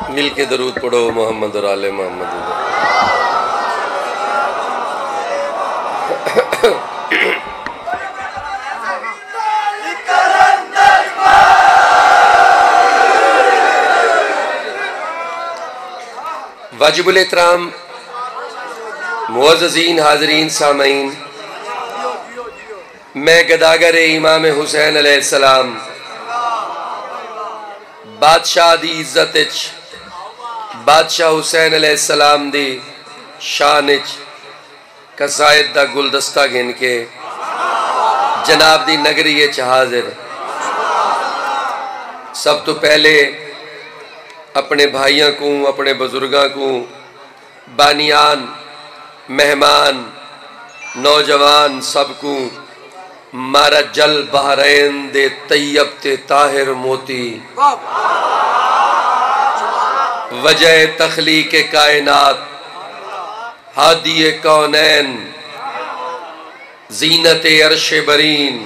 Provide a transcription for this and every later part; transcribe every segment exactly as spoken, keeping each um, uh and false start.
मिल के दरूद पढ़ो मोहम्मद और आले मोहम्मद। वाजिबुल एहतराम मुअज़्ज़ज़ीन हाज़रीन सामईन, मैं गदागर इमाम हुसैन अलैहिस्सलाम बादशाह दी इज्जत बादशाह हुसैन अलैहिस्सलाम दी शान कसायद दा गुलदस्ता गिन के जनाब दी नगरी हाजिर। सब तो पहले अपने भाइयों को, अपने बुजुर्गों को, बानियान, मेहमान, नौजवान सबको मारा जल बहरैन दे तैयब ते ताहिर मोती, वजह तख्लीक कायनात, हादिए कौनैन, जीनत अर्श बरीन,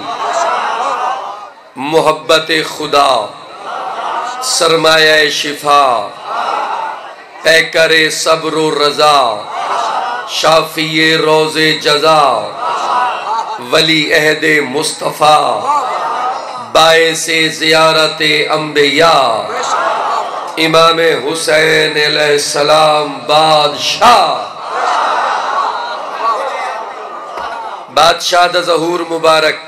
मोहब्बत खुदा, सरमाया शिफा, पैकर सब्र रजा, शाफिए रोज़े जजा, वली अहदे मुस्तफ़ा, बायसे ज़ियारत अंबिया, इमाम हुसैन अलैहिस्सलाम बादशाह। बादशाह दा ज़हूर मुबारक।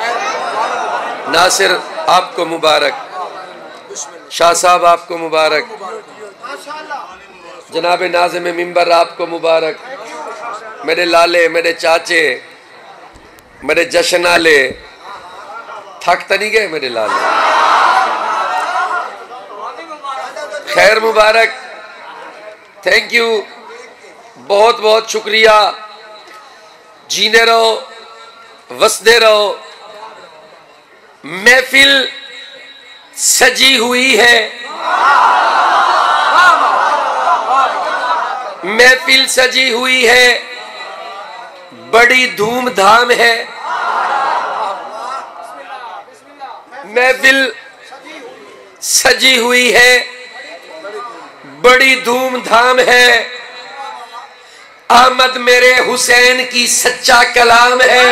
नासिर आपको मुबारक, शाह साहब आपको मुबारक, जनाब नाज़िम मिंबर आपको मुबारक, मेरे लाले, मेरे चाचे, मेरे जश्न आले, थक तो नहीं गए मेरे लाले? खैर मुबारक, थैंक यू, बहुत बहुत शुक्रिया। जीने रहो, वसदे रहो। महफिल सजी हुई है, महफिल सजी हुई है, बड़ी धूमधाम है। महफिल सजी हुई है, बड़ी धूमधाम है। अहमद मेरे हुसैन की सच्चा कलाम है।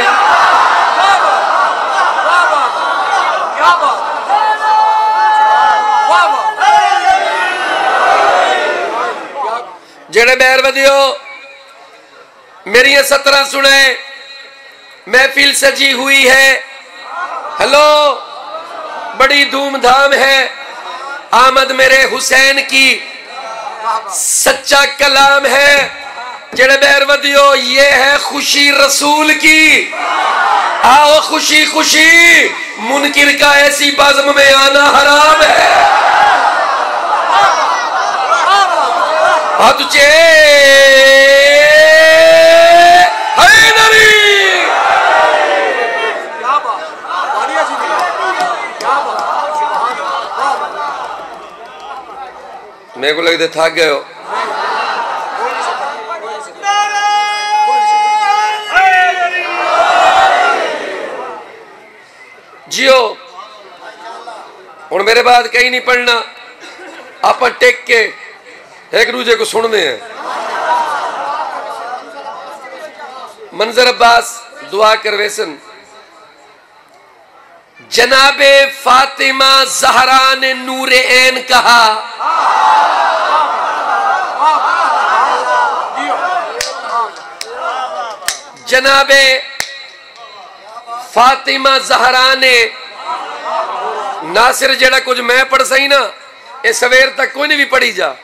जेड़े बैर वधियो मेरी सत्रह सुने, महफिल सजी हुई है। हेलो, बड़ी धूमधाम है। आमद मेरे हुसैन की सच्चा कलाम है। जेड़े बैर वधियो, ये है खुशी रसूल की। आओ खुशी खुशी, मुनकिर का ऐसी बज़्म में आना हराम है। तुझे मेरे को लगता थक गए हो। जियो हुण मेरे बाद कहीं नहीं पढ़ना, आप टेक के एक दूजे को सुनने हैं। मंजर अब्बास दुआ करवेसन। जनाबे फातिमा ज़हरा ने नूरे ऐन कहा, जनाबे फातिमा ज़हरा ने, नासिर जेड़ा कुछ मैं पढ़ सही ना, ये सवेर तक कोई नहीं भी पढ़ी जा।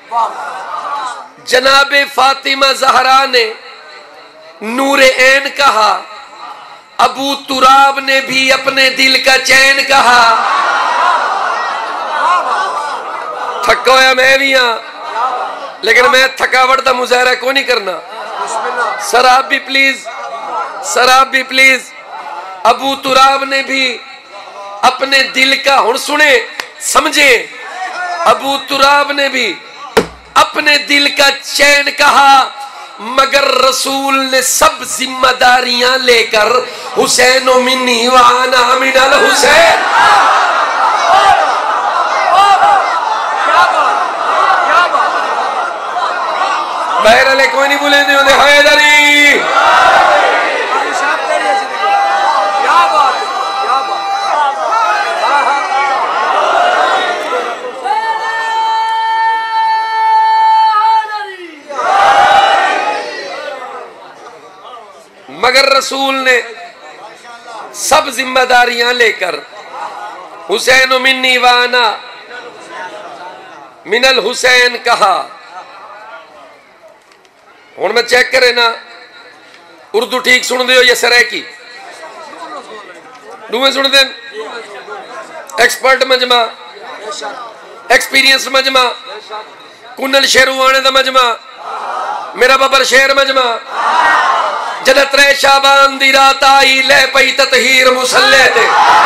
जनाबे फातिमा ज़हरा ने नूरे ऐन कहा, अबू तुराब ने भी अपने दिल का चैन कहा। थका होया मैं भी हाँ, लेकिन मैं थकावट का मुजाहरा को नहीं करना। सर आप भी प्लीज, सर आप भी प्लीज। अबू तुराब ने भी अपने दिल का, हुण सुने समझे, अबू तुराब ने भी अपने दिल का चैन कहा, मगर रसूल ने सब जिम्मेदारियां लेकर हुसैन मिन्नी व अना मिनल हुसैन। पैर ले कोई नहीं बुले होंगे हैदरी। मगर रसूल ने सब जिम्मेदारियां लेकर हुसैन मिन्नी वाना मिनल हुसैन कहा। हुण मैं चेक करे ना उर्दू ठीक सुन दे हो या सरायकी दुए सुन दे। एक्सपर्ट मजमा, एक्सपीरियंस मजमा, कुनल शेरुआने दा मजमा, मेरा बबर शेर मजमा। जद त्रै शाबान दी रात आई ले पई ततहीर मुसल्ले ते।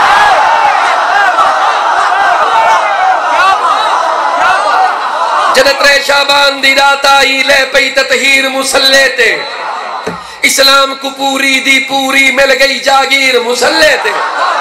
जद त्रै शाबान दी रात आई ले पई ततहीर मुसल्ले ते। इस्लाम को पूरी दी पूरी मिल गई जागीर मुसल्ले ते।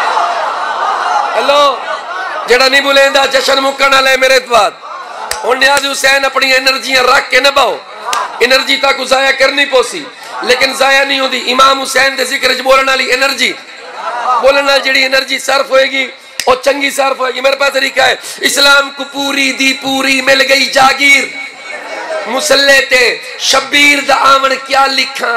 हेलो जड़ा नहीं बुलेंदा जश्न मुक्कण वाले मेरे बाद हुण न्याज़ हुसैन अपनी एनर्जियां रख के नभाओ। एनर्जी तक जाया करनी पोसी लेकिन जाया नहीं होती। इमाम हुसैन के जिक्र च बोलने वाली एनर्जी बोलने वाली जी एनर्जी सर्फ होएगी और चंगी सर्फ होएगी। मेरे पास तरीका है। इस्लाम को पूरी दी पूरी मिल गई जागीर मुसल्ले ते। शब्बीर दा आवन क्या लिखा,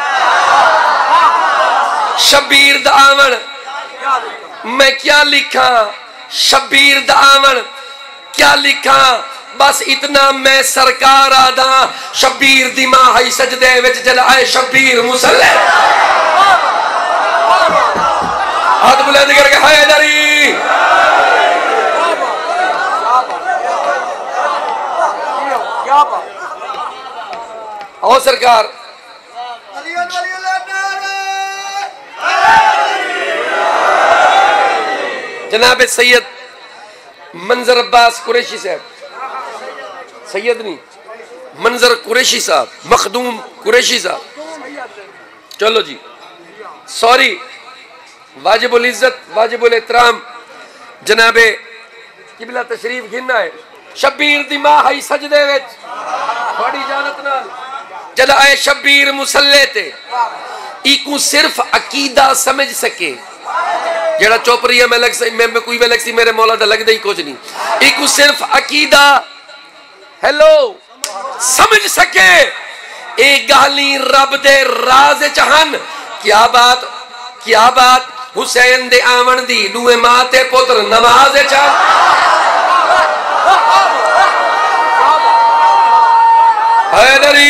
शब्बीर दा आवन मैं क्या लिखा, शब्बीर दा आवन क्या लिखा। बस इतना मैं सरकार आदा शब्बीर दी मां है सजदे विच जल आए शब्बीर मुसल्ले। हाथ बुलंद करके हैदरी। आओ सरकार जनाब सैयद मंजर अब्बास कुरैशी साहब, सैयद नहीं मंजर कुरैशी साहब, मखदूम कुरैशी साहब। चलो जी सॉरी वाजिबुल इज्जत वाजिबुल एहतराम जनाबे किबला तशरीफ गिनना है। शब्बीर दी मां है सजदे विच बड़ी जानत नाल जद आए शब्बीर मुसल्ले ते। इकू सिर्फ अकीदा समझ सके जड़ा चौपरी है मैं लग सी मैं कोई भी लग सी मेरे मौला दा लगदा ही कुछ नहीं। इकू सिर्फ अकीदा हेलो समझ सके ए गाली रब दे राज चहन। क्या बात क्या बात हुसैन दे आवन दी दुए मां ते पुत्र नमाज चहन। हैदरी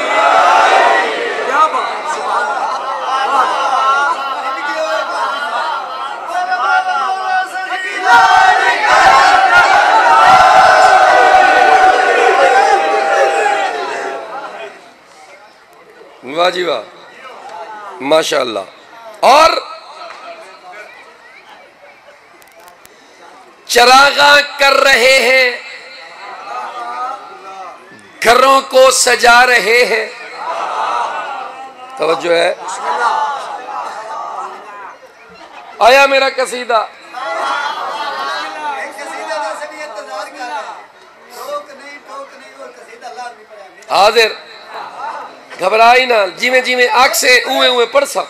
वाह जी वाह माशाअल्लाह। और चरागा कर रहे हैं घरों को सजा रहे हैं। तवज्जो है आया मेरा कसीदा। हाजिर घबराई ना जिमें जिमें आग से उए उए पढ़ सक।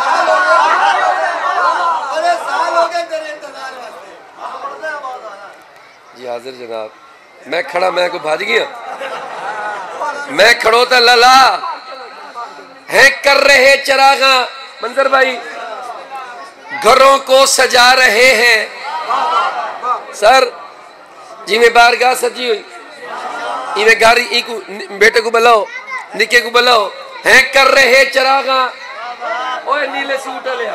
जी हाजिर जनाब मैं खड़ा मैं को भाज गया मैं खड़ो तो लला है कर रहे चरागा मंजर भाई घरों को सजा रहे हैं। सर जिमें बारगाह सजी हुई इवें गारी इको बेटे को बुलाओ निके को बुलाओ है कर रहे चरागा। ओए नीले सूट लिया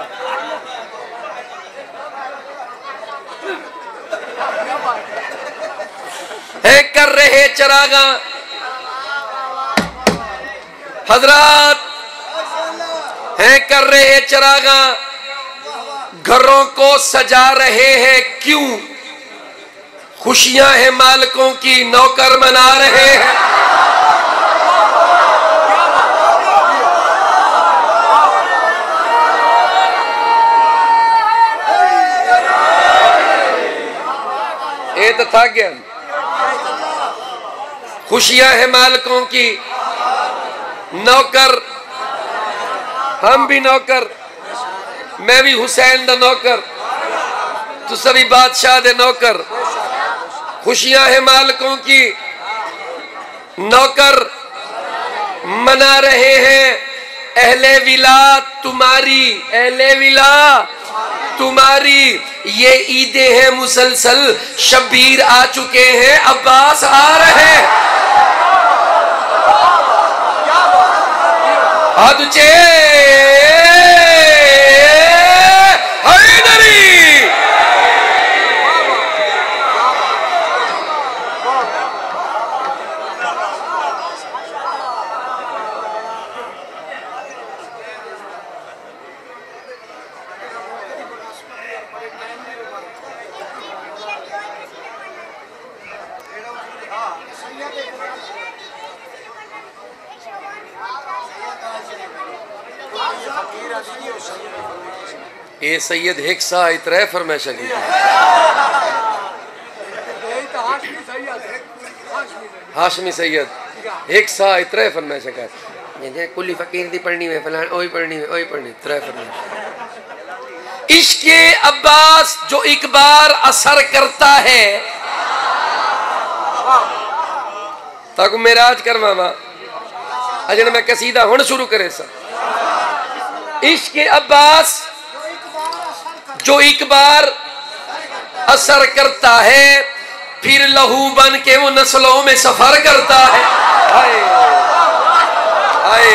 है कर रहे चरागा। हजरात है कर रहे चरागा घरों को सजा रहे हैं। क्यों खुशियां हैं मालिकों की नौकर मना रहे हैं। ये तो था ज्ञान। खुशियां हैं मालिकों की नौकर, हम भी नौकर, मैं भी हुसैन दा नौकर, तू सभी बादशाह दे नौकर। खुशियां हैं मालिकों की, नौकर मना रहे हैं अहले विला तुम्हारी, अहले विला तुम्हारी। ये ईदें हैं मुसलसल, शब्बीर आ चुके हैं, अब्बास आ रहे हैं। हादुचे ए सैयद हिक सा इतरे फरमाइश की हाशमी सैयद हिक सा इतरे फरमाइश का जे कुली फकीर दी पढ़नी में फलान ओही पढ़नी में ओही पढ़नी त्रै फरमाइश। इश्क़े अब्बास जो एक बार असर करता है ताकू मेराज करवावा अजन मैं कसीदा हुण शुरू करे सा। इश्क़े अब्बास जो एक बार असर करता है फिर लहू बन के वो नस्लों में सफर करता है। हाय हाय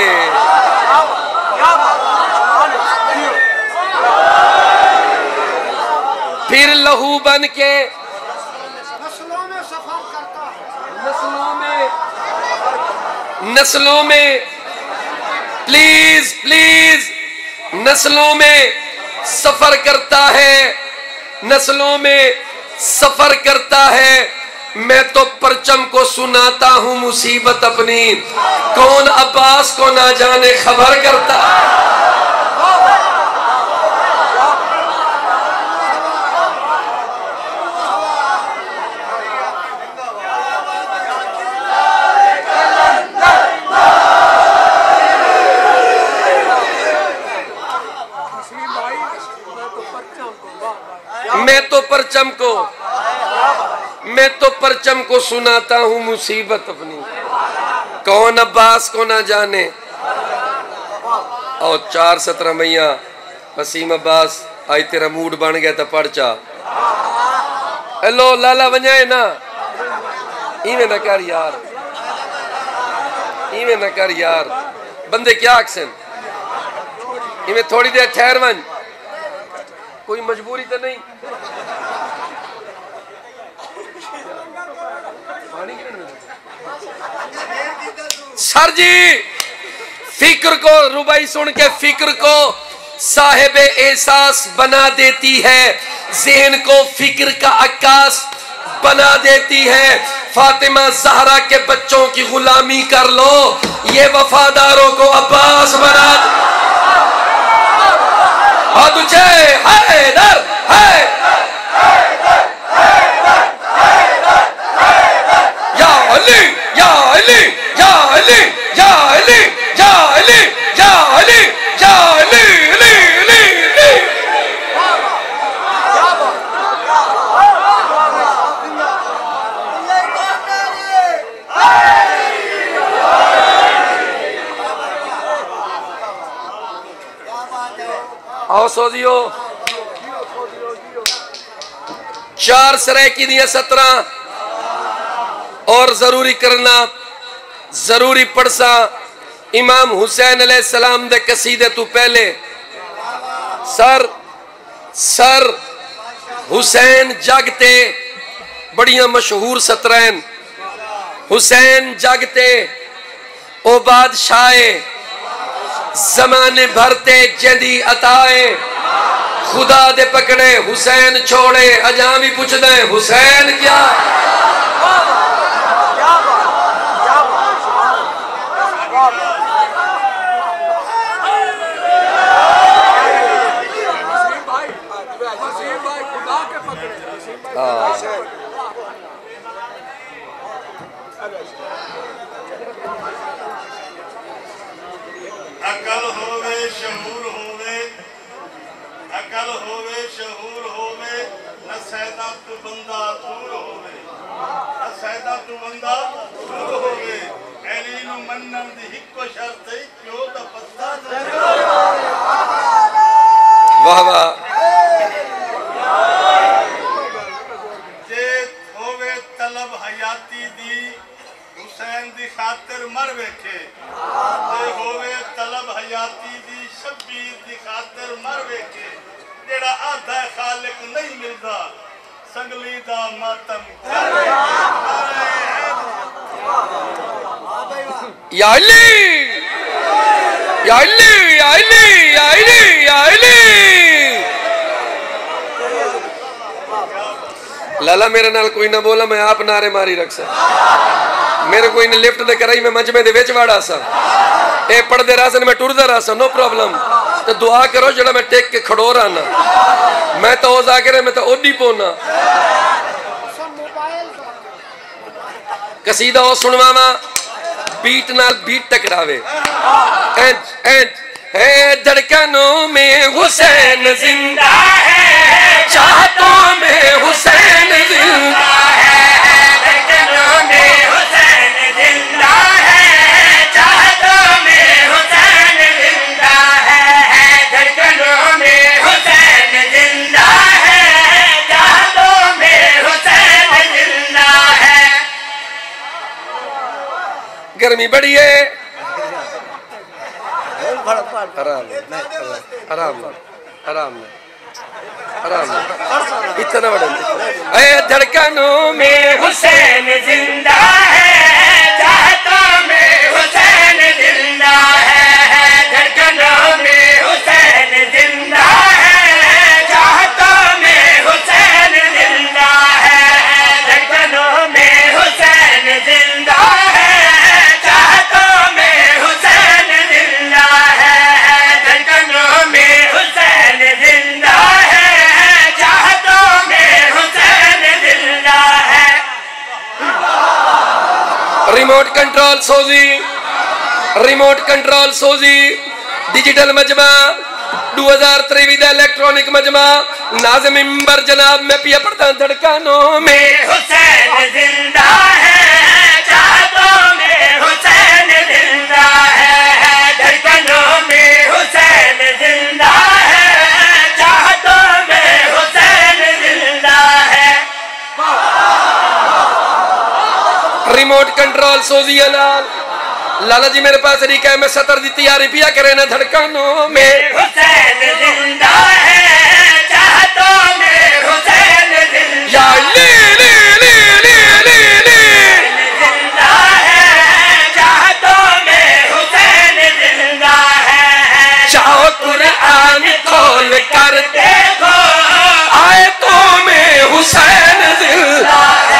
फिर लहू बन के नस्लों में सफर करता है, नस्लों में नस्लों में प्लीज प्लीज नस्लों में सफर करता है, नस्लों में सफर करता है। मैं तो परचम को सुनाता हूं मुसीबत अपनी, कौन अब्बास को ना जाने खबर करता। मैं तो परचम को मैं तो परचम को सुनाता हूं मुसीबत अपनी, कौन अब्बास को ना जाने। और चार सत्रह मैया वसीम अब्बास आज तेरा मूड बन गया तो पर्चा हेलो लाला वजाए ना इवें ना कर यार, इवें ना कर यार, बंदे क्या अक्सन इवें थोड़ी देर ठहर वन, कोई मजबूरी तो नहीं। सर जी फिक्र को रुबाई सुन के फिक्र को साहिब एहसास बना देती है, ज़हन को फिक्र का अक्कास बना देती है। फातिमा ज़हरा के बच्चों की गुलामी कर लो, ये वफादारों को अब्बास बना तुझे हैदर है या अली या अली या अली या अली या अली या अली या अली अली अली आओ सो दियो। चार सराय की दिया सत्रह और जरूरी करना जरूरी पढ़सा इमाम हुसैन अलैहिस्सलाम दे कसीदे तू पहले सर सर हुसैन जागते बड़िया मशहूर सतरैन हुसैन जागते ओ बादशाहे जमाने भरते जदी अताए खुदा दे पकड़े हुसैन छोड़े अजा भी पूछ दे हुसैन क्या अकल होवे शहूर होवे, अकल होवे शहूर होवे, न सैदा तू बंदा दूर होवे, न सैदा तू बंदा दूर होवे। ऐली नु मन्नन दी हिक्को शर्त है प्यो दा पत्ता जरूर। वाह वाह। जे होवे तलब हयाती दी हुसैन दी खातिर मर वेखे, जे होवे तलब हयाती दी शब्बीर दी खातिर मर वेखे। जेड़ा आधा खालिक नहीं मिलदा संगली दा मातम या अली या अली या अली या अली या अली। लाला मेरे नाल कोई ना बोला, मैं आप नारे मारी रख सा। मेरे कोई ने लिफ्ट दे कराई, मैं मजमे दे विच वाड़ा सा। ए पढ़दे रहा सन, मैं टुरदा रहा सा, नो प्रॉब्लम। तो दुआ करो जड़ा मैं टेक के खड़ो रहना। मैं तो ओज़ा करे, मैं तो ओडी पोना। कसीदा ओ सुनवावा बीट नाल बीट टकरावे। एंड एंड है धड़कनों में हुसैन जिंदा है, चाहतों में हुसैन जिंदा है, धड़कनों में हुसैन जिंदा है, चाहतों में हुसैन जिंदा है, धड़कनों में हुसैन जिंदा है, चाहतों में हुसैन जिंदा है। गर्मी बड़ी है, आराम आराम आराम आराम इतना बड़ा। ऐ धड़कनों में हुसैन जिंदा है, चाहतों में हुसैन जिंदा है, धड़कनों में हुसैन जिंदा है, चाहतों में हुसैन जिंदा है, धड़कनों में हुसैन जिंदा है, चाहतों में हुसैन जिंदा है, धड़कनों में हुसैन जिंदा है, चाहतों में हुसैन जिंदा है। रिमोट कंट्रोल सोजी, रिमोट कंट्रोल सोजी डिजिटल मजमा दो हज़ार तेईस का इलेक्ट्रॉनिक मजमा नाज़िम मिंबर जनाब में पिया पड़ता। धड़कनों में हुसैन जिंदा है, चाहतों में हुसैन जिंदा है, धड़कनों में हुसैन जिंदा है, चाहतों में हुसैन जिंदा है। रिमोट कंट्रोल सोजी लाल लाला जी मेरे पास रिका है, मैं सतर दी तैयारी पिया करे ना। धड़कनों में हुसैन जिंदा है, चाहतों में हुसैन जिंदा है, ले ले ले ले ले ले जिंदा है, चाहतों में हुसैन जिंदा है। चाहो कुरान खोल कर देखो, आयतों में हुसैन जिंदा है।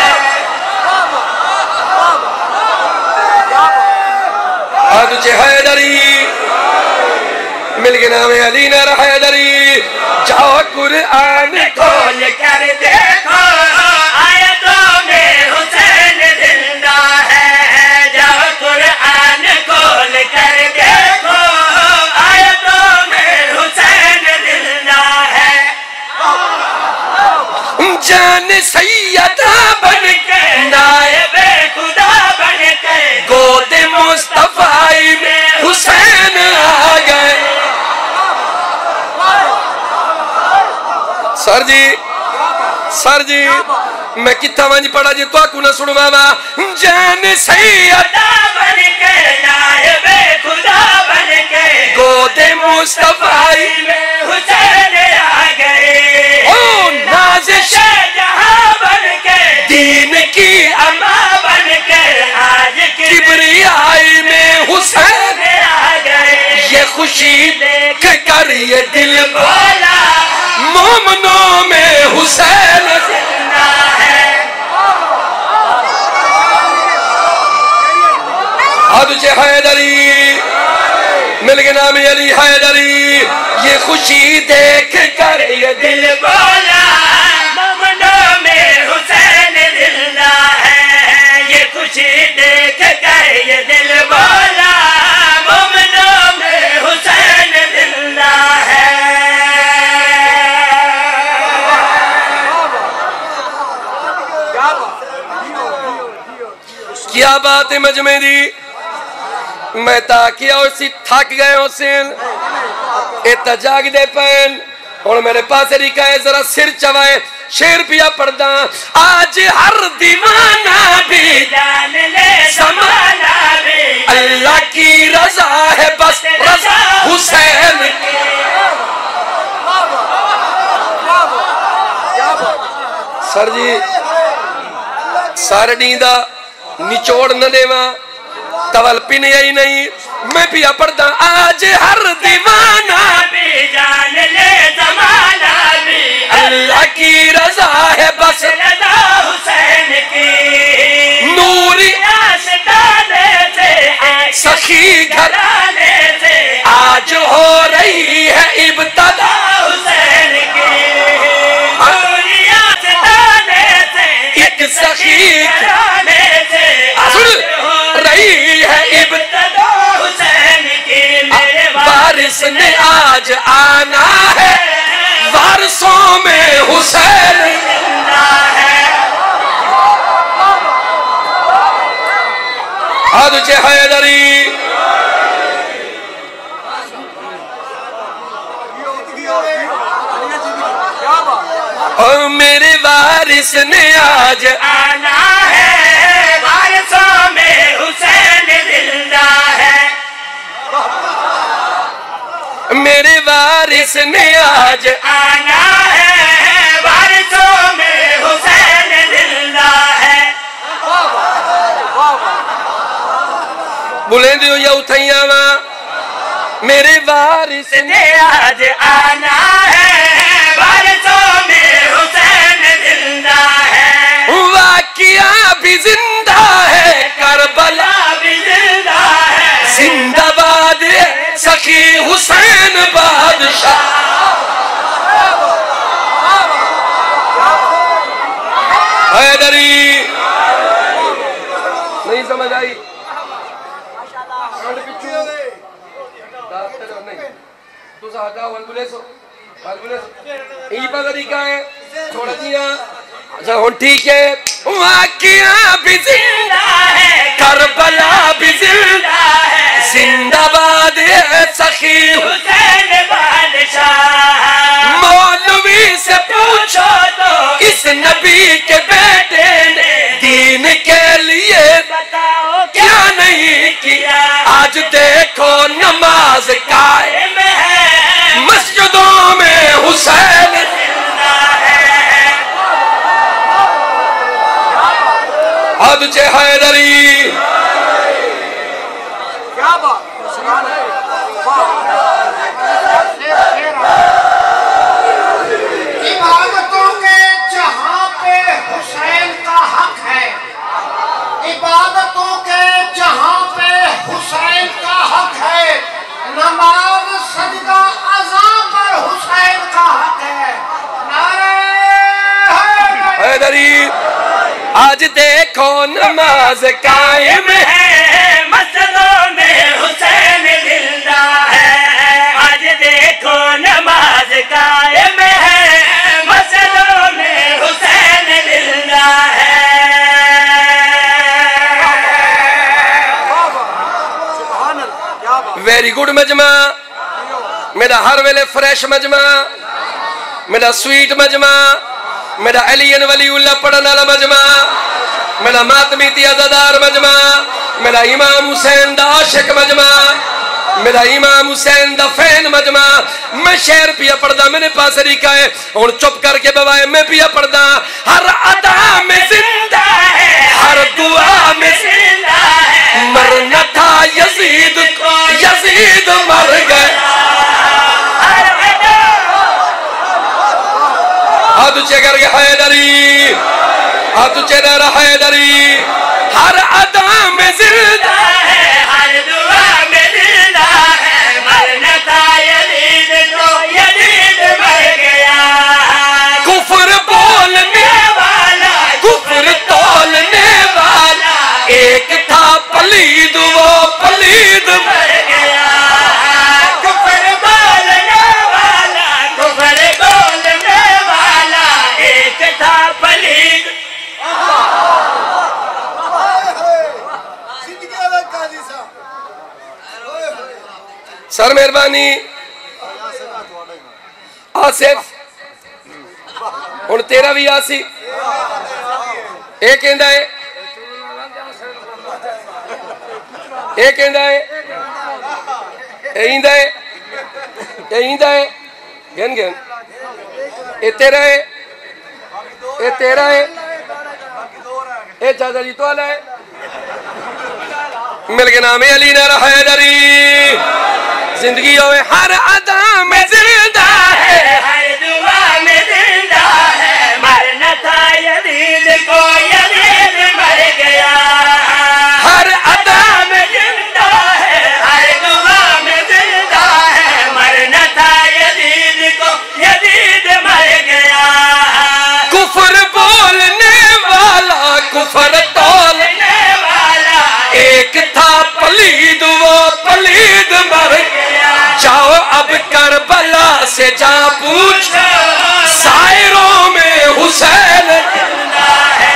तुझे हैदरी मिल गया नाम अली न हैदरी। जाओ कुरान खोल कर देखो, आयतों में हुसैन जिंदा है, जाओ कुरान खोल कर देखो, आयतों में हुसैन जिंदा है। जान सैयदा बन के नायबे खुदा बन के गोद मुस्तफाई में हुसैन आ गए। सर जी सर जी मैं कितना वंज पढ़ा जी तो ना सुनवावा। जान सैयदा बन के नायबे खुदा बन के गोद मुस्तफाई में हुसैन आ गए। ओ नाज़िश जहां बन के दीन की अम्मा बन के आज किबरियाई में हुसैन आ गए। ये खुशी देख कर ये दिल बोला, मोमनों में हुसैन जिंदा है। तुझे हैदरी मिल गया नाम अली हैदरी। ये खुशी देख कर ये दिल बोला, मोमनों में हुसैन जिंदा है। ये खुशी देख कर ये दिल बोला, मोमनों में हुसैन क्या बात है मजमे दी, मैं ताकिया उसी थक गए हुसैन इतना जाग दे पैन और मेरे पास रिका है जरा सिर चवाए शेर पिया पढ़दा आज हर दीवाना भी जान ले समाना भी अल्लाह की रजा है बस रजा हुसैन की। सर जी सारणी दा निचोड़ न देवा तवल पिन ही नहीं मैं पिया पढ़दा आज हर दीवाना भी जान ले जमाना भी अल्लाह की रजा है बस रजा हुसैन की। नूरी आशिकाने से सखी घराने से आज हो रही है इब्तिदा हुसैन की। नूरी आशिकाने से एक सखी घराने से रही है इब्तिदा हुसैन की। मेरे वारिस ने आज आना है वारसों में हुसैन जिंदा है। हद हैदरी और मेरे वारिस ने आज आना है वारसों में हुसैन जिंदा है। मेरे वारिस ने आज आना है वारसों में हुसैन जिंदा है। बुलेंदी हो या उठैया वा मेरे वारिस ने आज आना है वारसों में हुसैन जिंदा है। वाकिया भी जिंदा है करबला भी जिंदा है जिंदाबाद सखी हुसैन बादशाह। हैदरी नहीं समझ आई तरीका है थोड़ा दिया अच्छा हो ठीक है। वाकिया भी जिंदा है करबला भी जिंदा है जिंदाबाद सखी हुसैन बादशाह। मौलवी से पूछो तो इस नबी के बेटे ने दीन के लिए बताओ क्या नहीं किया। आज देखो नमाज कायम है मस्जिदों में हुसैन जिंदा है। हद चे हैदरी क्या बात इबादतों के जहां पे हुसैन का हक है। इबादतों के जहां पे हुसैन का हक है। नमाज सजदा अज़ा पर हुसैन का हक है। नारे हैदरी आज देखो नमाज कायम है मस्जिदों में हुसैन जिंदा है। आज देखो नमाज कायम है मस्जिदों में हुसैन जिंदा है। वेरी गुड मजमा मेरा हर वेले फ्रेश मजमा मेरा स्वीट मजमा मेरा अलीन वलीउल्लाह पढ़ने वाला मजमा मेरा मातमी अज़ादार मजमा मेरा इमाम हुसैन दा आशिक मजमा मेरा इमाम हुसैन दा फैन मजमा। मैं शेर पिया पढ़दा मेरे पास रिका है और चुप करके बवाए मैं पिया पढ़दा हर अदा में जिंदा है हर दुआ में जिंदा है। मरना था यजीद को यजीद मर गया। हाथ ऊंचे करके हैदरी हाथ ऊंचे कर हैदरी हर अदा में जिंदा है हर दुआ में जिंदा है। मरना था यजीद को यजीद मर गया। कुफ्र बोलने वाला कुफ्र तोलने वाला एक था पलीद वो पलीद मर गया। कुफ्र बोलने वाला कुफ्र बोलने वाला एक था पलीद। सर मेहरबानी आसिफ हुण तेरा भी आसी ये कहंदा है ये कहंदा है ये इंदा है ये इंदा है गन गन ये तेरा है ये तेरा है ये चाचा जी तो वाला है मिल के नाम अली नर हैदरी जिंदगी होवे हर अदा में जिंदा है हर दुआ में जिंदा है मरना था यजीद को यजीद मर गया हर अदा में जिंदा है हर दुआ में जिंदा है मरना था यजीद को यजीद मर गया कुफर बोलने वाला कुफर तोलने वाला एक था पलीद वो पलीद मर गया जाओ अब करबला से जा पूछ सायरों में हुसैन जिंदा है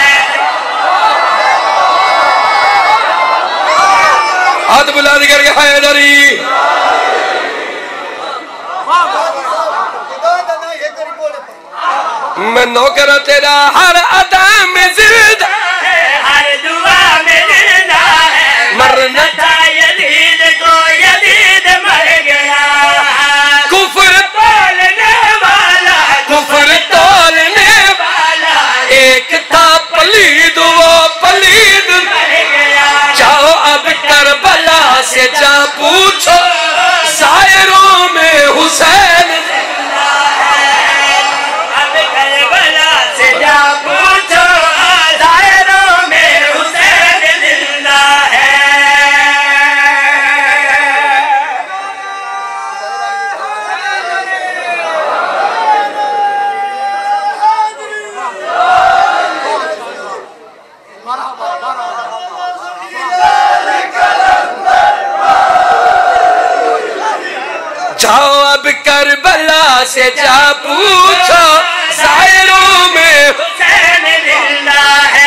हाथ बुलंद करके हैदरी मैं नौकर तेरा हर अदा में जिंदा है हर दुआ में जिंदा है मरना था यजीद को यजीद मर गया कुफर बोलने वाला कुफर तोलने वाला एक था पलीद वो पलीद मर गया जाओ अब करबला से जा पूछो सायरों में हुसैन अब करबला से जा पूछो दायरों में हुसैन जिंदा है जाओ अब करबला से जा पूछो सायरों में हुसैन जिंदा है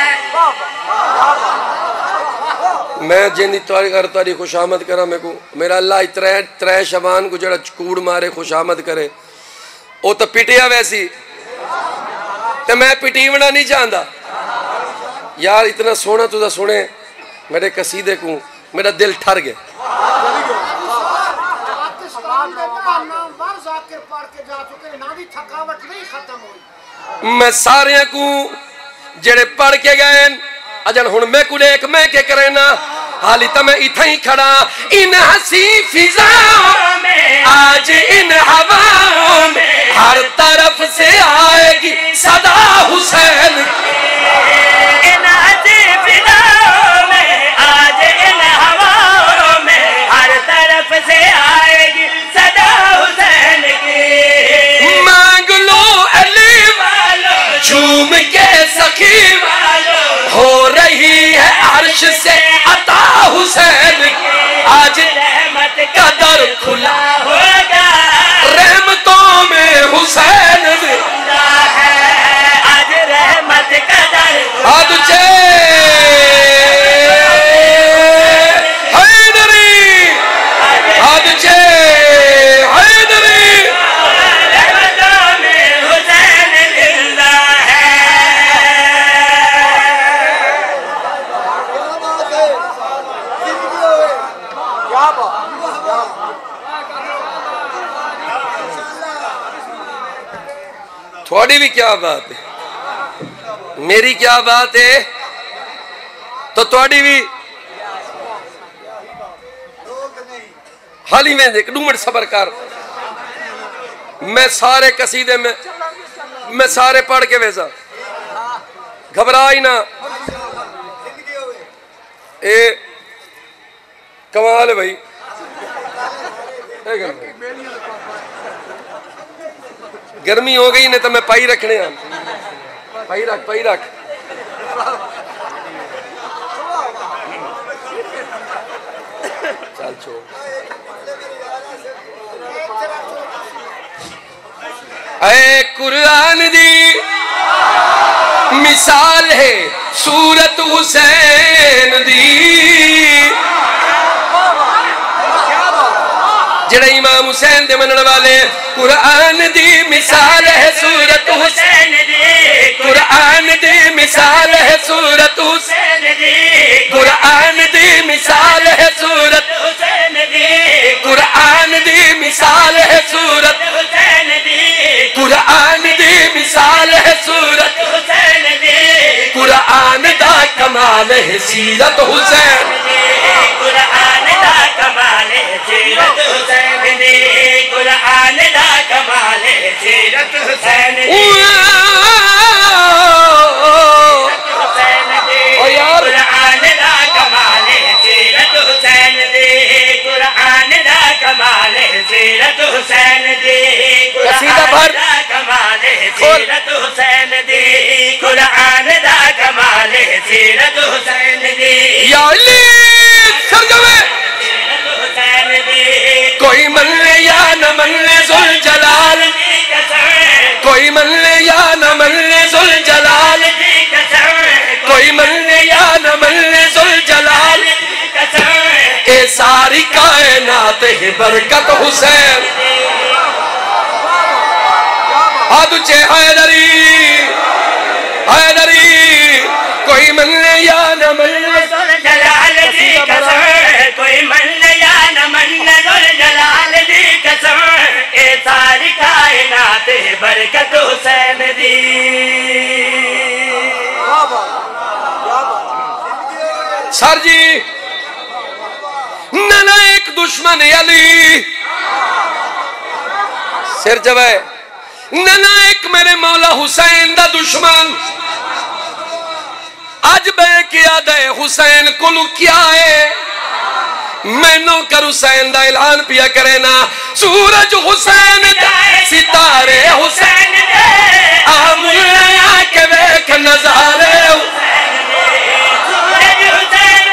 मैं जिंदी तौरी कर तौरी खुशामद करा मेरे को मेरा अल्लाह त्रै त्रै शबान को जरा कूड़ मारे खुशामद करे वो तो पिटिया वैसी तो मैं पिटीवना नहीं चाहता यार इतना सोना तुझा सुने मेरे कसीदे को मेरा दिल ठर गया मैं सारे को जेड़े पढ़ के गए अजन हुन मैं को एक मैं के करे ना हाली तो मैं इतना ही खड़ा इन हसी फिजाओं में आज इन हवाओं में हर तरफ से आएगी सदा हुसैन इन हसी फिजाओं में आज इन हवाओं में हर तरफ से आएगी सदा हुसैन की मांग लो अली वालों झूम के सखी वालों हो रही है अर्श से अता हुसैन की आज रहमत का दर खुला होगा रहमतों में हुसैन जिंदा है आज रहमत का दर आज चे हैदरी आज चे हैदरी रहमतों में हुसैन जिंदा है थोड़ी भी क्या बात है मेरी क्या बात है तो थोड़ी भी हाल ही में देख दो मिनट सबर कर मैं सारे कसीदे में मैं सारे पढ़ के वैसा घबरा ही ना ए कमाल है भाई गर्मी हो गई नहीं तो मैं पाई रखने हैं पाई रख पाई रख चल छोड़ ऐ कुरान दी मिसाल है सूरत हुसैन दी कुरान दी मिसाल है सूरत हुसैन दी, कुरान दी मिसाल है सूरत हुसैन दी, कुरान दी मिसाल है सूरत हुसैन दी, कुरान दी मिसाल है सूरत हुसैन दी, कुरान दी मिसाल है सूरत हुसैन दी, कुरान दा कमाल है सीरत हुसैन दी, कुरान दा कमाल है सीरत हुसैन दी, कुरान दा कमाल है सीरत हुसैन दी, ओ यार कुरान दा कमाल है सीरत हुसैन दी, कुरान दा कमाल है सीरत हुसैन दी, कसीदा भर कमाल है सीरत हुसैन दी, कुरान दा कमाल है सीरत हुसैन दी, या अली सरजमे हुसैन दी, कोई मन ले या न मन ले जुल जलाल की कसम, कोई मन ले या न मन ले जुल जलाल की कसम, कोई मन ले या न मन ले जुल जलाल की कसम, ए सारी कायनात है बरकत हुसैन, आदुचे हैदरी हैदरी, कोई मन ले या न मन ले जुल जलाल की कसम, कोई मन ले या न मन ले जुल जलाल की कसम, ए सारी कायनात है बरकत हुसैन दी। सर जी नलायक दुश्मन अली सिर जवे, नलायक मेरे मौला हुसैन दा दुश्मन, अज मैं क्या दे हुसैन को क्या है, मैनो कर हुसैन दा ऐलान पिया करे ना, सूरज हुसैन दा सितारे हुसैन दे, आमुल्ला के वेख नजारे सूरज हुसैन,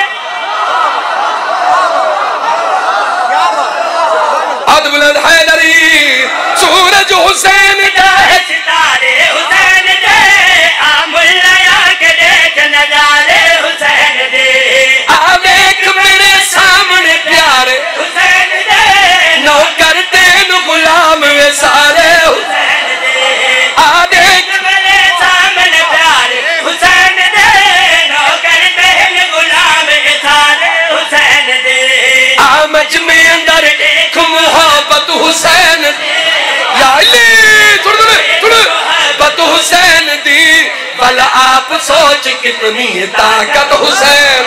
अद बुलंद हैदरी, सूरज हुसैन दा सितारे हुसैन दे, आमुल्ला के वेख नजारे हुसैन दे, आवेख मेरे सामने प्यारे हुसैन दे, नौ करते नु गुलाम वे सारे हुसैन दे, आ देख मेरे सामने प्यारे हुसैन दे, नौ करते नु गुलाम वे सारे हुसैन दे, आ मजमे अंदर देख मोहब्बत हुसैन दे, या अली सुन सुन मोहब्बत हुसैन दी, भला आप सोच कितनी ताकत हुसैन,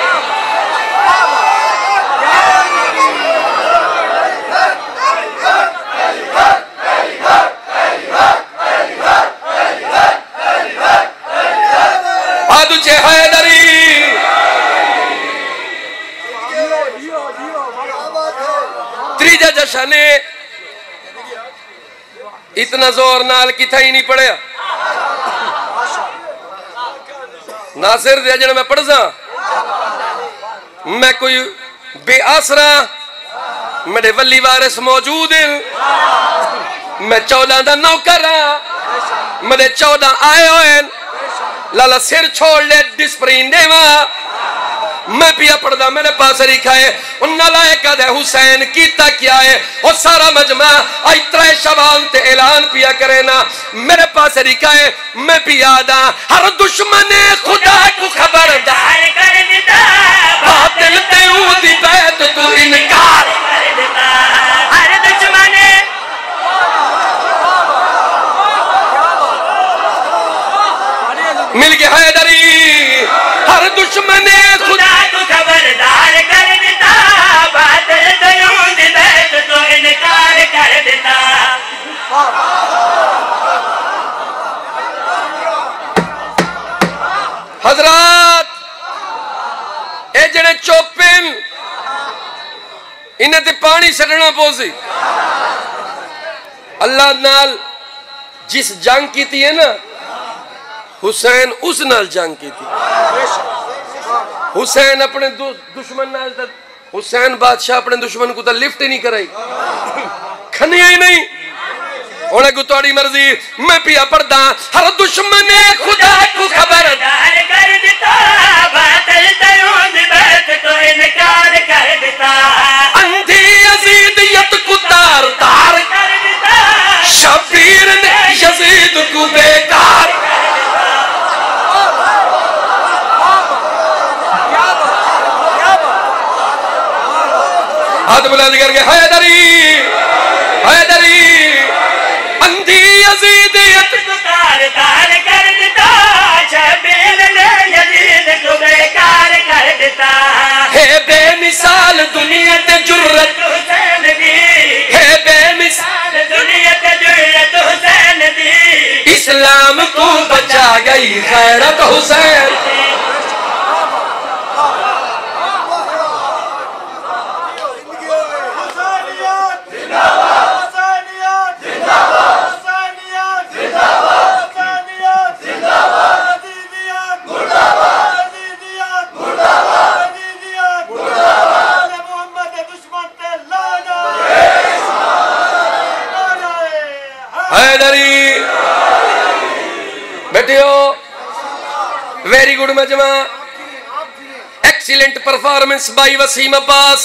आदुचे हैदरी त्रीजा जश्न इतना जोर नाल किथा ही नहीं पढ़िया, नासिर दे जण मैं पढ़सा, मैं कोई बेआसरा मेरे वली वारिस मौजूद हैं, मैं चौदह दा नौकर हाँ, मेरे चौदह आए हुए लाला सिर छोड़ ले डिस्प्रीन देवा, मैं पिया पढ़दा मेरे पास लिखा है उन नालायक दे हुसैन कीता क्या है, और सारा मजमा आई त्रै शबान ते ऐलान पिया करे ना, मेरे पास लिखा है मैं पिया दा हर दुश्मन खुदा को खबरदार कर देता, बातिल ते ऊदी बैत तू इनकार कर देता, हर दुश्मन मिल गया हैदरी, हर दुश्मन खुदा को खबरदार कर देता, बादल दयूं दी बैत तो इनकार कर देता, हजरात ए जड़े चोपिन इन्हें ते पानी छड़ना पोसी, अल्लाह नाल जिस जंग की थी है ना, हुसैन उस नाल जंग की थी, हुसैन अपने दु, दुश्मन नाल तक, हुसैन बादशाह अपने दुश्मन को तो लिफ्ट ही नहीं कराई, खनिया ही नहीं, उन्हें को तोड़ी मर्जी, मैं पिया पढ़दा हर दुश्मन खुदा को खबरदार कर देता, बातिल दयूं दी बैत तो इनकार कर देता, अंधी अजीदियत को तार तार कर देता, हाथ बुलंद करके हैदरी हैदरी अंधी यजीदियत तार तार कर देता शबीर ने यजीद को बेकार कर देता है बेमिसाल दुनिया ते जुर्रत हुसैन दी है बेमिसाल दुनिया ते जुर्रत हुसैन दी इस्लाम को बचा गई गैरत हुसैन हैदरी बैठे हो वेरी गुड मजमा excellent performance by Wasim Abbas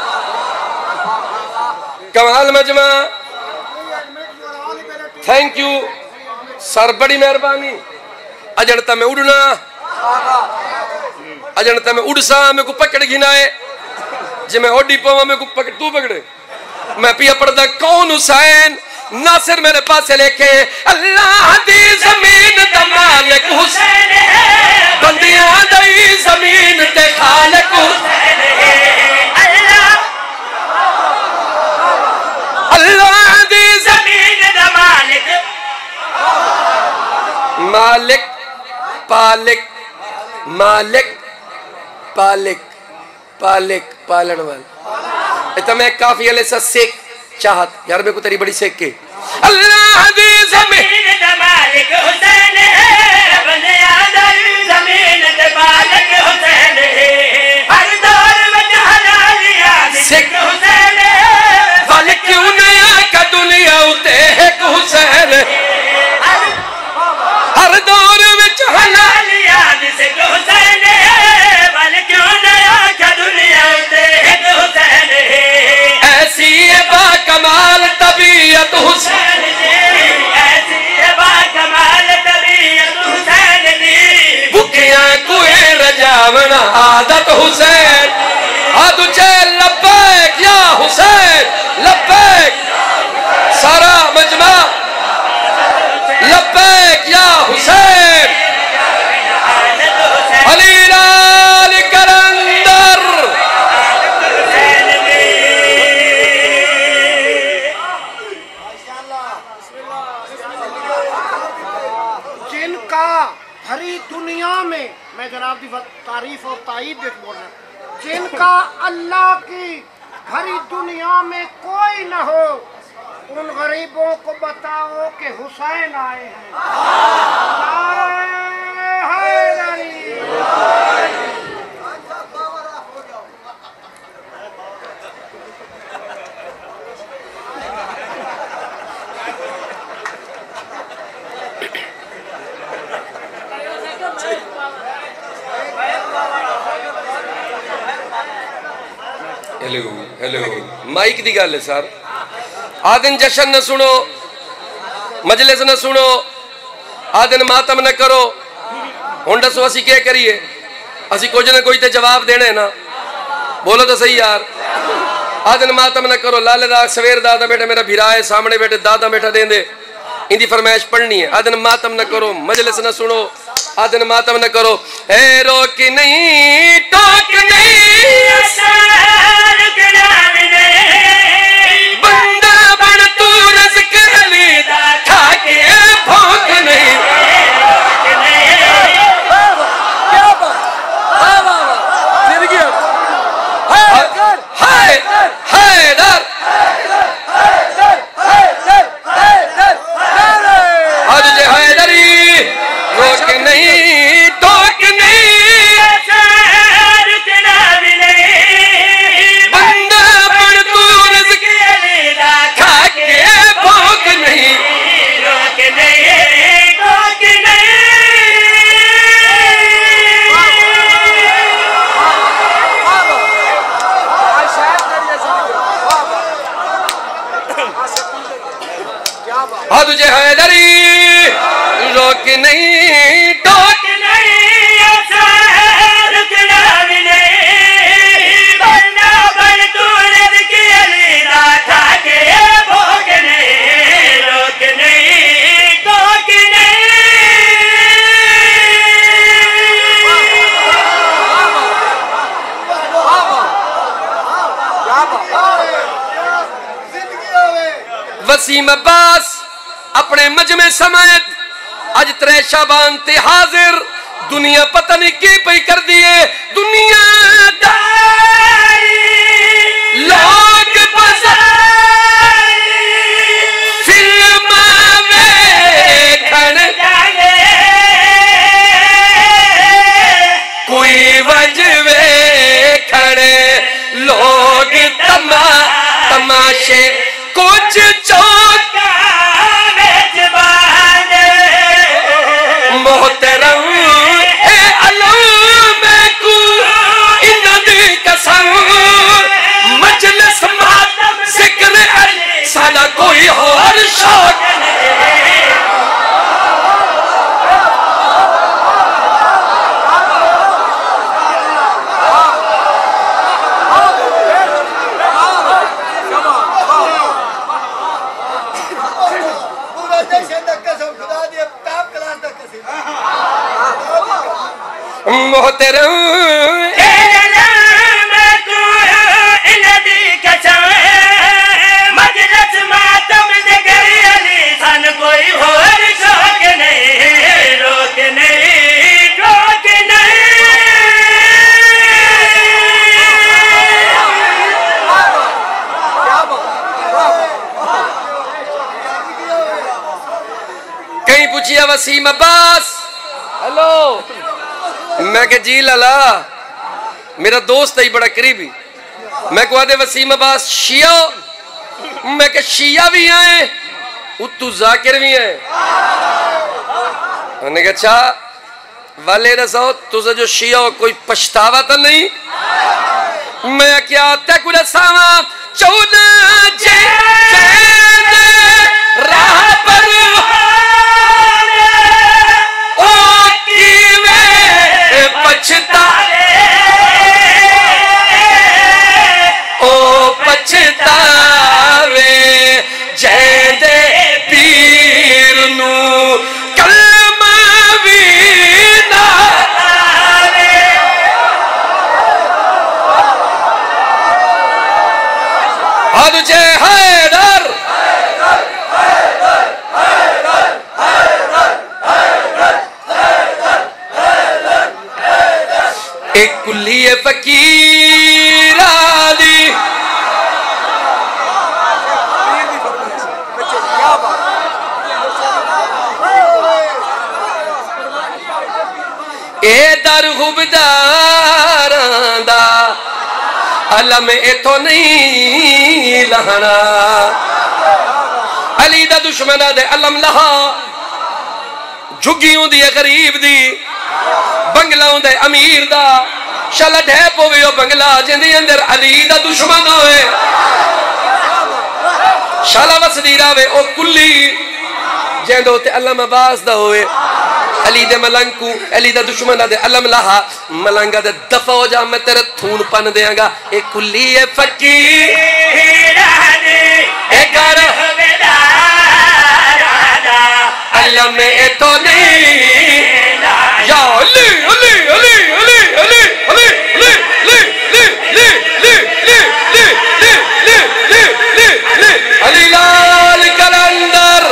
कमाल मजमा थैंक यू सर बड़ी मेहरबानी अजनता में उड़ना अजनता में उड़सा में को पकड़ घिनाए जे मैं ओडी पवा में को पकड़ तू पकड़े मैं पिया पड़दा कौन हुसैन नासिर मेरे पास लेके अल्लाह दी जमीन दा मालिक हुसैन है बंदियां दी जमीन ते खालिक हुसैन है अल्लाह अल्लाह दी जमीन दा मालिक मालिक पालिक मालिक पालिक पालिक पालन वाला इतना मैं काफी अले सा सेक चाहत यार मेरे को तेरी बड़ी सेक के अल्लाह दी जमीन दा मालिक हुसैन है बंदियां दी जमीन ते मालिक हुसैन है हर दौर में हलालियां सिख हुसैन है वाले क्यों नया का दुनिया उते एक हुसैन हर दौर में हलालियां सिख हुसैन है वाले क्यों नया का दुनिया उते एक हुसैन है ऐसी है बा कमाल तबीयत हुसैन ऐसी है बा कमाल तबीयत हुसैन दी भुखियां कुए रजावना आदत हुसैन हाथ ऊंचे लब्बैक या हुसैन लब्बैक सारा मजमा लब्बैक या हुसैन अली लाल करंदर जिनका भरी दुनिया में मैं जनाब की तारीफ और ताईद देख बोल रहा हूँ जिनका अल्लाह की भरी दुनिया में कोई न हो उन गरीबों को बताओ कि हुसैन आए हैं नारे हैदरी हेलो हेलो माइक दी गल है सर आदिन जशन न सुनो मजलिस न सुनो आदिन मातम न करो हुण दसो असी क्या करिए असी कुछ ना कोई तो जवाब देने ना बोलो तो सही यार आदिन मातम न करो लाले दा सवेर दादा बेटा मेरा भिरा है सामने बेटे दादा बेटा दे दे इंदी फरमाइश पढ़नी है आदिन मातम न करो मजलिस न सुनो आदिन मातम न करो ए रोक नहीं टोक नहीं बंदा बन तू रज़्क़ अली दा खाके भूख नहीं क्या बात वाह वाह वाह जिंदगी हैदर हैदर हैदर हैदर हैदर आज जे हैदरी रोक नहीं टोक नहीं हाँ तुझे हैदरी रोक नहीं टोक नहीं रुकना भी नहीं बनना बन तू रज़्क़ वसीम अब्बास अपने मजमे समेत अज त्रै शाबान ते हाजिर दुनिया पता नहीं की पई कर दिए दुनिया लोग फिल्म कोई वजवे खड़े लोग तमा तमाशे कुछ चौका मोहतरम मजलिस मातम जिक्र साला कोई और शौक मोहतरम कोई और शौक नहीं रोक नहीं रोक कहीं पूछिया वसीम अब्बास हेलो मैं के जी लाला मेरा दोस्त है बड़ा करीबी मैं को आदे वसीम अब्बास शिया मैं के शिया भी आए उत्तू जाकिर भी है उन्होंने कहा अच्छा वाले रसो तुझे जो शिया हो कोई पछतावा तो नहीं मैं क्या तक रसावा चौदह जे राह पर ओ कीवे पछतावे ओ पछतावे जय दे पीर नू कलमा भी ना आवे हद जे हैदर एक कुल्ली फकीरा दी ए दर हुबदारां दा अलम इथों नहीं लहना अली दा दुश्मना दे अलम लहा झुग्गियों दी गरीब दी बंगलाओं दे अमीर दा शाला ढह पवे ओ बंगला जिंदे अंदर अली दा दुश्मन होए शाला वसदी रावे ओ कुल्ली जेंदो ते अलम अब्बास दा होए अली दे मलंग को अली दा दुश्मन दे अलम लहा मलंगा दे दफा हो जा मैं तेरे थून पन देंगा ए कुल्ली ए फकीर ए कर अलम ए तो नहीं या अली अली अली अली अली अली अली अली अली अली अली अली लाल कलंदर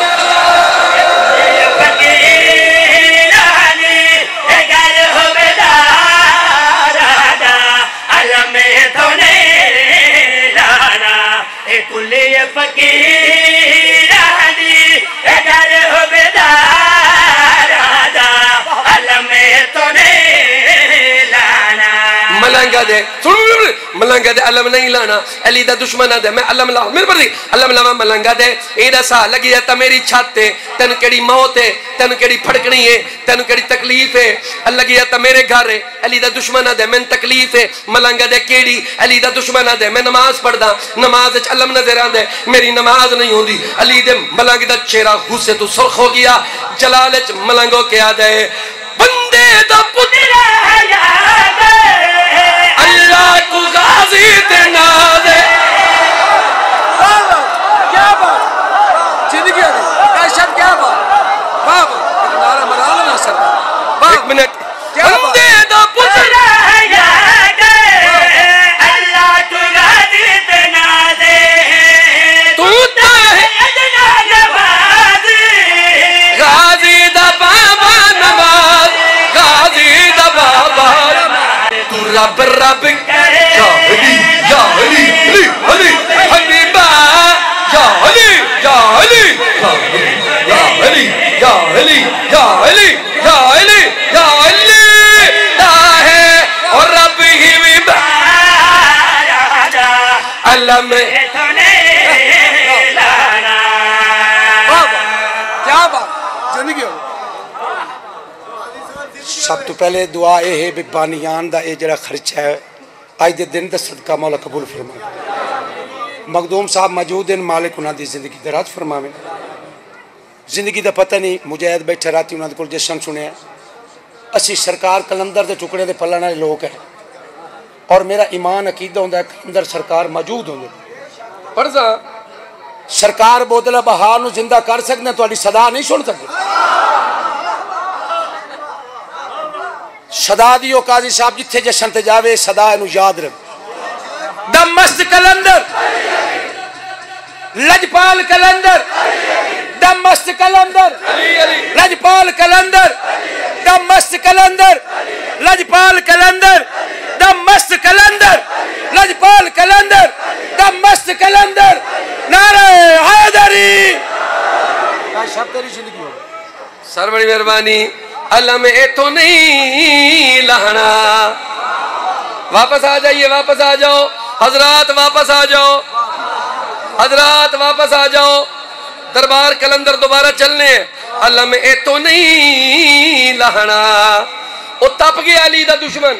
मलंगा दे मलंगा दे अलम नहीं लाना अली दा दुश्मन दे मैं अलम ला मेरे पर अलम लावा मलंगा दे एदा सा लगी है ता मेरी छत है तन केड़ी मौत है तन केड़ी फड़कनी है तन केड़ी तकलीफ है लगी है ता मेरे घर है अली दा दुश्मन दे मैं तकलीफ है मलंगा दे केड़ी अली दा दुश्मन दे मैं नमाज पढ़दा नमाज विच अलम नजर आंदे मेरी नमाज नहीं होंदी अली दे मलंग दा चेहरा गुस्से तो सुर्ख हो गया जलाल विच मलंगो क्या दे बंदे दा पुत्र अल्लाह को गाजी देना दे क्या बात जिंदगी में कैसा क्या बात बाबा नारा मराना ना सर एक मिनट क्या बंदे दा पुत्र अल्लाह को गाजी देना दे तू तो है रब रब करे या अली या अली अली अली हबीबा या अली या अली या अली या अली या अली या अली या अली दा है और रब ही भी अल्लाह में क्या बात जिंदगी हो। सब तो पहले दुआ यह है भी बानियान का यह जरा खर्चा है अज के दिन का सदका मौला कबूल फरमाए। मखदूम साहब मौजूद हैं, मालिक उन्होंने जिंदगी दराज फरमावे। जिंदगी का पता नहीं, मुजाहिद बैठे राती उन्होंने को जश्न सुनिया। असी सरकार कलंदर के टुकड़े के पलन वाले लोग हैं और मेरा ईमान अकीदा होंदा है कलंदर सरकार मौजूद होंगे। पर सरकार बोतल बहार नूं जिंदा कर सकते, तुहाडी सदा नहीं सुन सकते। सदा दियो काजी साहब जिथे जश्न ते जावे सदा इनू याद रख। दम मस्त कलंदर लजपाल कलंदर दम मस्त कलंदर लजपाल कलंदर दम मस्त कलंदर लजपाल कलंदर दम मस्त कलंदर लजपाल कलंदर दम मस्त कलंदर नारे हैदरी। सब तेरी जिंदगी हो सर, बड़ी मेहरबानी। अल्लाह में एतो नहीं लहना। वापस आ जाइए, वापस आ जाओ हजरात, वापस आ जाओ हजरात, वापस आ जाओ। दरबार कलंदर दोबारा चलने हैं। अल्लाह में एतो नहीं लहना। वो तप गया अली दा दुश्मन,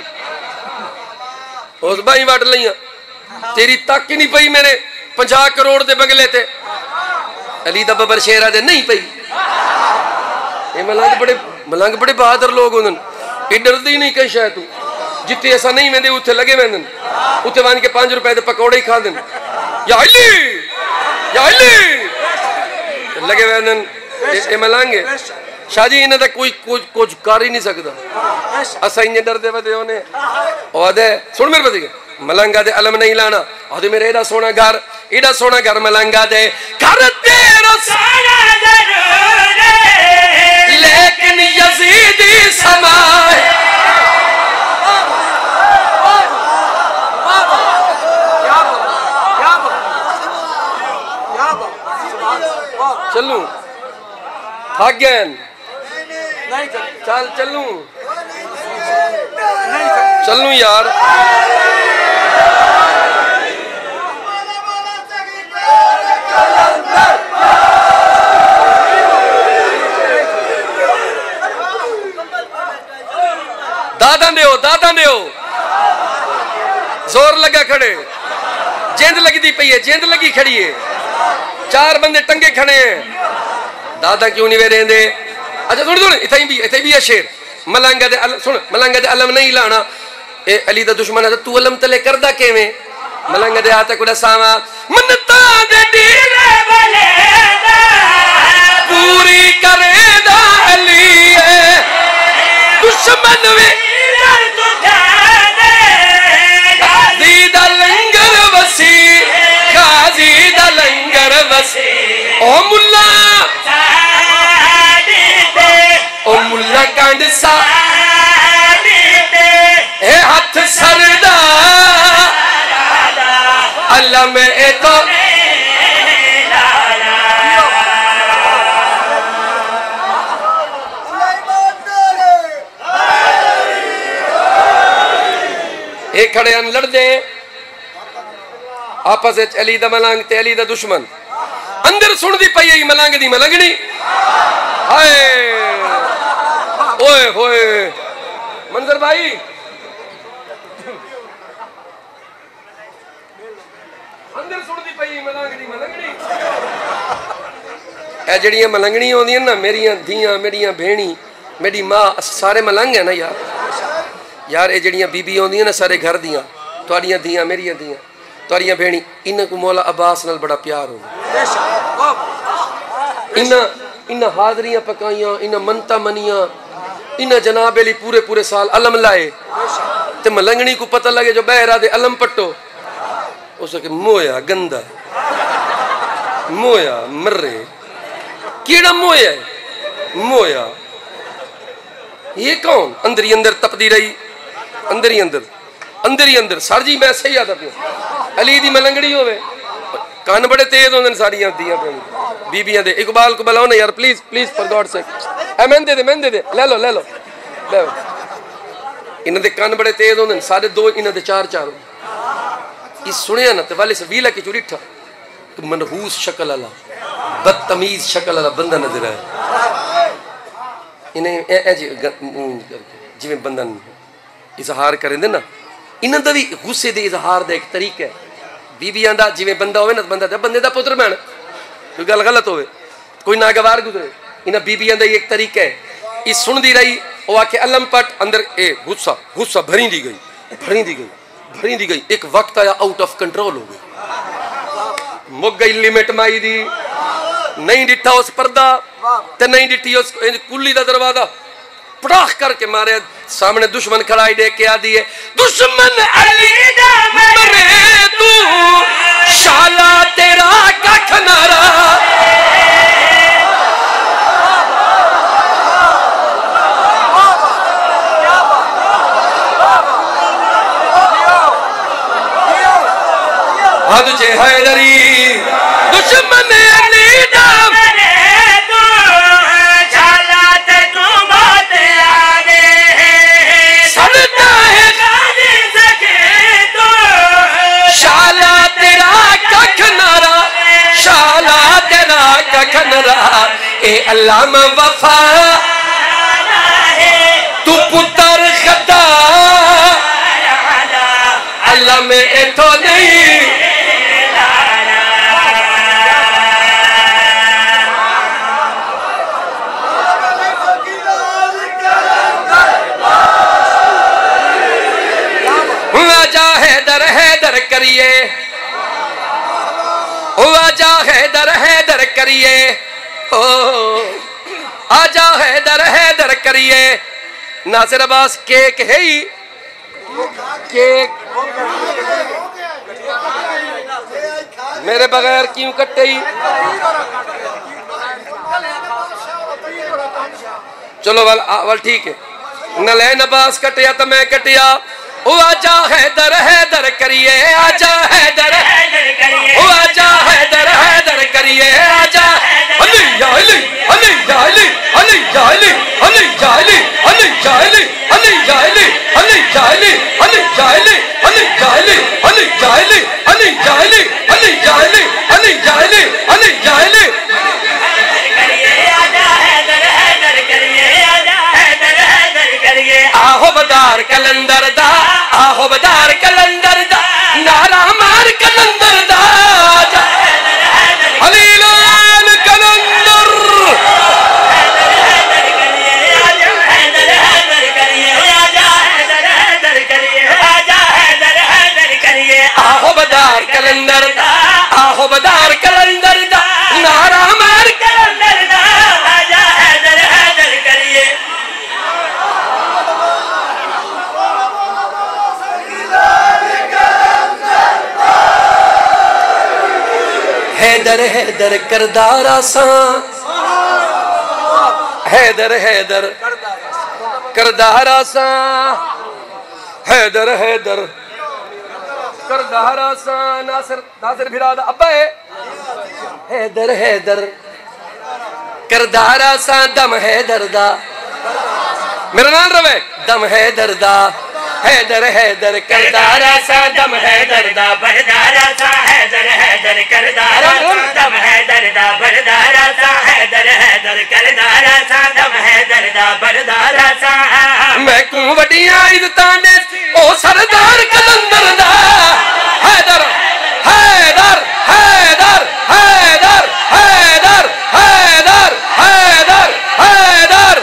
उस बाई वट लिया तेरी तक ही नहीं पई मेरे पचास करोड़ दे बंगले ते। अली दा बबर शेरा दे नहीं पई। ये मलंग बड़े मलंग बड़े बहादुर लोग होंगे, ये डरदी नहीं कहीं शायद तू जिते ऐसा नहीं वेंदे उत्थे लगे वेंदे उत्थे बन के पांच रुपए दे पकौड़े ही खा देन या अली या अली लगे वेंदे। ये मलंग है शाह जी, इन्हें तो कोई कुछ कुछ कर ही नहीं सकता। असा इन्हें डरदे वदे होने ओदे सुन मेरे पति मलंगा दे अलम नहीं लाना। ओदे मेरे एडा सोना घर एडा सोना घर मलंगा दे घर तेरा सोना जरूर लेकिन यजीदी समाए। चलू थक गए चल चलू चलू यार। दादा देओ दादा देओ जोर लगा खड़े, जिंद लगती पई है, जिंद लगी खड़ी है। चार बंदे टंगे खड़े हैं, दादा क्यों नहीं वे रेंदे। अच्छा सुन सुन इथे भी इथे भी है शेर मलंगा दे सुन मलंगा दे अलम नहीं लाना। ए अली दा दुश्मन है तू अलम तले करदा केवें। मलंगा दे हाथ को दसावा मनता दे डीरे वाले दा पूरी करेदा अली है दुश्मन वे गाजी दा लंगर वसी गाजी दा लंगर वसी। ओ मुल्ला ओ मुल्ला कंड सा ए हाथ सरदा अल्लाह में ए तो एक खड़े अन लड़ दे आपस में अली दा मलंग ते अली दा दुश्मन। अंदर सुन दी पई है मलंग दी मलंगनी। हाय ओए होए मंजर भाई अंदर सुन दी पई मलंग दी मलंगनी। ए जड़ियां मलंगनी होंदियां ना मेरियां धीयां मेरियां भेणी मेरी मां सारे मलंग है ना यार। यार ये जड़ियां बीबी होंदियां ना सारे घर दियां तुहाडियां धीयां मेरियां धीयां तुहाडियां भेणी इन्हां को मौला अब्बास नाल बड़ा प्यार हो। इन्हां इन्हां हाजरियां पकाइयां इन्हां मनता मनियां इन्हां जनाब अली पूरे पूरे साल अलम लाए ते मलंगनी को पता लगे जो बहरा दे अलम पट्टो उसके मोया गंदा मोया मर्रे कीड़ा मोया मोया ये कौन अंदर ही अंदर तपदी रही अंदर ही अंदर अंदर ही अंदर सर जी मैं सही आता पिया अली दी मलंगड़ी होवे कान बड़े तेज होंदे सारियां दियां बीबियां दे इकबाल को बुलाओ ना यार please please for God sake ए मैं दे दे मैं दे दे ले लो ले लो ले इन्हां दे कान बड़े तेज होंदे सारे दो इन्हां दे चार चार इस सुनिया ना ते वाले से वीला की चुरीठा मनहूस शक्ल वाला बदतमीज शक्ल वाला बंदा नजर आया इन्हें ए ए जिवें बंदा इजहार करेंदे ना इन्हां दा भी गुस्से दे इजहार दा एक तरीका है बीबियां दा जिवें बंदा होवे ना बंदा दा बंदे दा पुत्र बन कोई गल गलत होवे कोई नागवार गुजरे इन्हां बीबियां दा एक तरीका है इस सुनदी रही वो आके अलम पट अंदर ए गुस्सा गुस्सा भरी दी गई भरी दी गई भरी दी गई एक वक्त आया आउट ऑफ कंट्रोल हो गई मुक गई लिमिट माई दी नहीं डिठा उस पर्दा ते नहीं डिठी उस कुल्ली दा दरवाजा पटाख करके मारे सामने दुश्मन खड़ाई देख के आदि है दुश्मन अली दा मरे तू शाला तेरा कख नारा हद जे हैदरी दुश्मन अली दा मरे तू शाला ते तू मौत आवे सदता है गाजी सके तू शाला तेरा कख नारा शाला तेरा कख नारा ए अल्लाह वफा तू पुत्र खदा अल्लाह में एथो नहीं हैदर हैदर करिए आजा हैदर हैदर करिए ओ आजा हैदर हैदर करिए नासिर अब्बास केक है ही केक मेरे बगैर क्यों कटे ही चलो वाल वाल ठीक है नलैन अब्बास कटिया तो मैं कटिया ओ आजा हैदर हैदर करिए आजा हैदर हैदर करिए ओ आजा हैदर हैदर करिए आजा अली जाली अली जाली अली जाली अली जाली अली जाली अली जाली अली जाली अली जाली अली जाली अली जाली अली जाली अली जाली अली जाली अली जाली आहो बदार कलंदर दा आहो बदार कलंदर दा नारा मार कलंदर दा हलीलान कलंदर आहो बदार कलंदर दा आहो बदार कलंदर दा नारा मार कलंदर दा आजा हैदर हैदर करिए हैदर हैदर करदारा सा हैदर हैदर करदारा सा हैदर हैदर करदारा सा नासिर नासिर भिरादा अब्बा है हैदर हैदर करदारा सा दम हैदर दा मेरा नाम रवे दम हैदर दा हैदर हैदर करदारा सा दम हैदर दा बरदारा सा हैदर हैदर करदारा सा दम हैदर दा बरदारा सा हैदर हैदर करदारा सा दम हैदर दा बरदारा सा मैं को वडियां इज्जतां ने ओ सरदार कलंदर दा हैदर हैदर हैदर हैदर हैदर हैदर हैदर हैदर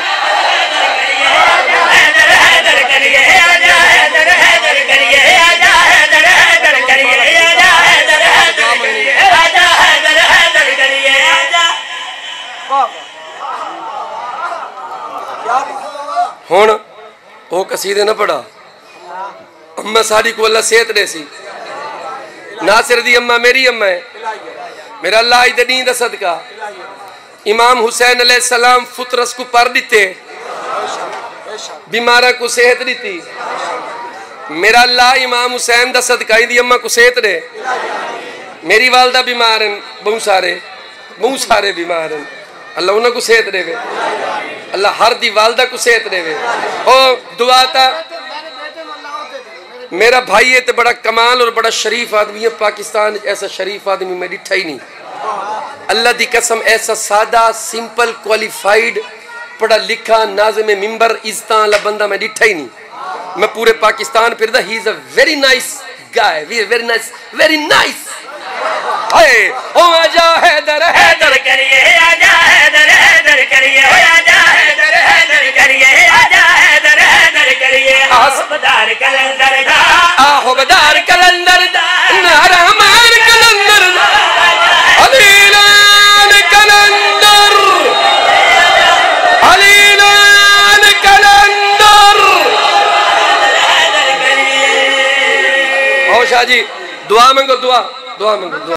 हुण वो कसीदे न पढ़ा अम्मा साड़ी को अल्लाह सेहत दे सी नासिर दी अम्मा मेरी अम्मा है मेरा अल्लाह इद दी दा सदका इमाम हुसैन अलैहि सलाम फुतरस को पर दिते बीमारा को सेहत दी मेरा अल्लाह इमाम हुसैन दा सदका दी अम्मा को सेहत दे। मेरी वालदा बीमार हैं, बहुत सारे बहुत सारे बीमार हैं, अल्लाह उन्हें को सेहत देवे, अल्लाह हर दी वालदा को सेहत देवे। ओ दुआ ता मेरा भाई है तो बड़ा कमाल और बड़ा शरीफ आदमी है। पाकिस्तान ऐसा शरीफ आदमी मैं डिठा ही नहीं, अल्लाह दी कसम। ऐसा सादा सिंपल क्वालिफाइड पढ़ा लिखा नाज़िम मिंबर इज्जत वाला बंदा मैं डिठा ही नहीं। मैं पूरे पाकिस्तान फिरदा, he is a very nice guy, very nice very nice. हाय ओ आजा हैदर हैदर करिए, आजा हैदर हैदर करिए, आजा हैदर हैदर करिए, आजा हैदर हैदर करिए। आहुबदार कलंदर दा, आहुबदार कलंदर दा, नारा मार कलंदर दा, अलीलान कलंदर, अलीलान कलंदर। ओ शाह जी दुआ मंगो, दुआ दुआ मंगो, दुआ।